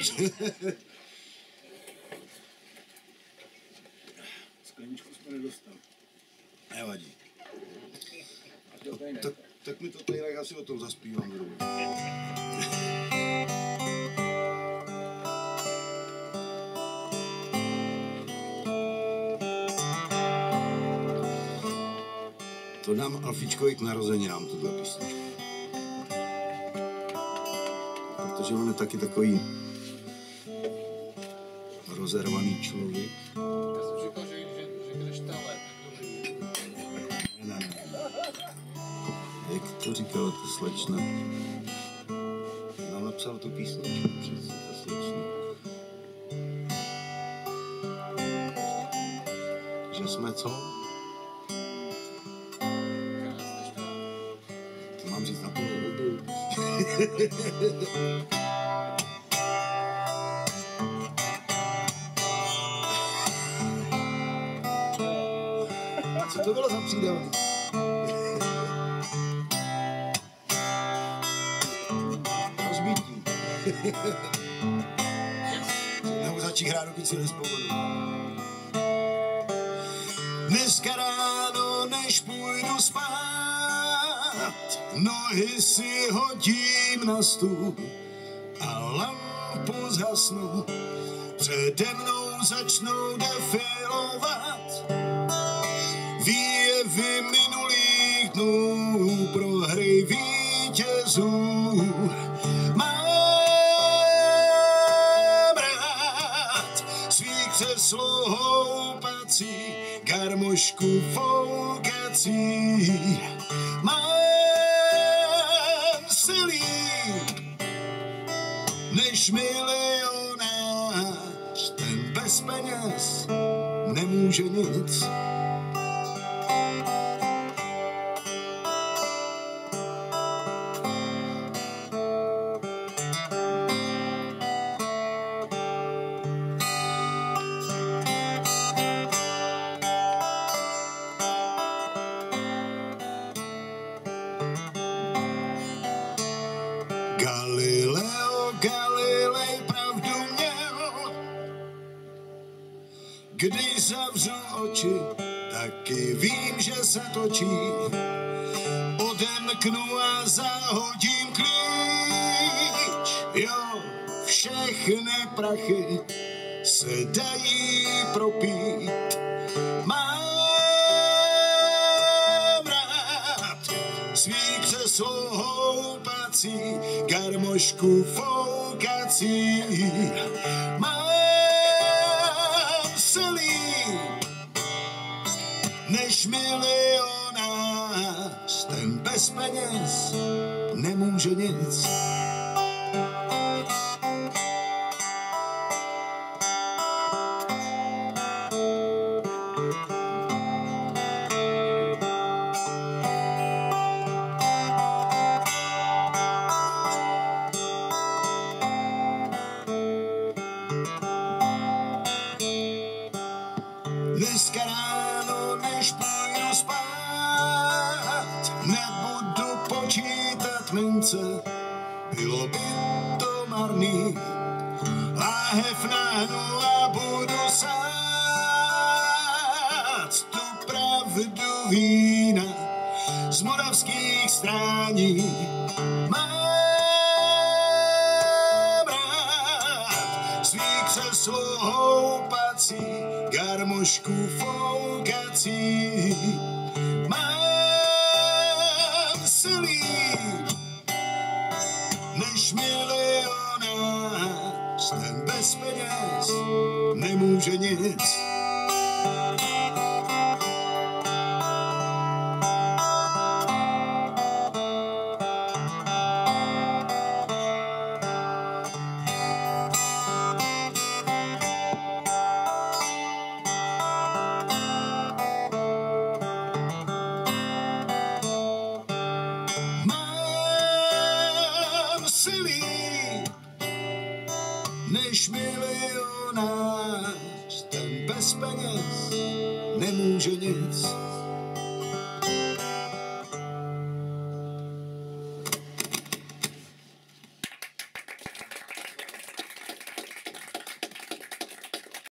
Skleničku jsme nedostali. Nevadí. Tak mi to tady asi o tom zaspívám zrovna. To dám Alfíčkovi k narozeninám, tuhle písničku. Protože on je taky takový rozervaný člověk. Já jsem říkal, že řekneš talent. Ne. Jak to říkala ta slečna? Ona napsala tu písničku, přece ta slečna. Že jsme co? To mám říct na to nebudu. Co to bylo za přídavný? Rozbítí. Nebo začít hrát, dokud si nespomenu. Dneska ráno, než půjdu spát, nohy si hodím na stůl a lampu zhasnu. Přede mnou začnou defilovat výjevy minulých dnů pro hry vítězů. Mám rád svých křeslo houpací, garmošku foukací. Mám silí než milionář, ten bez peněz nemůže nic. Galilej pravdu měl, když zavřu oči, taky vím, že se točí. Odemknu a zahodím klíč, jo, všechny prachy se dají propít. Mám rád svý křeslo houpací, garmošku foukací. Mám silí než milionář, ten bez peněz nemůže nic. Dneska ráno, než půjdu spát, nebudu počítat mince, bylo by to marný. Láhev nahnu a budu sát tu pravdu vína z moravských strání. Mám rád svý křeslo houpací, garmošku foukací. Mám silí než milionář, ten bez peněz nemůže nic. Než milionář, ten bez peněz nemůže nic.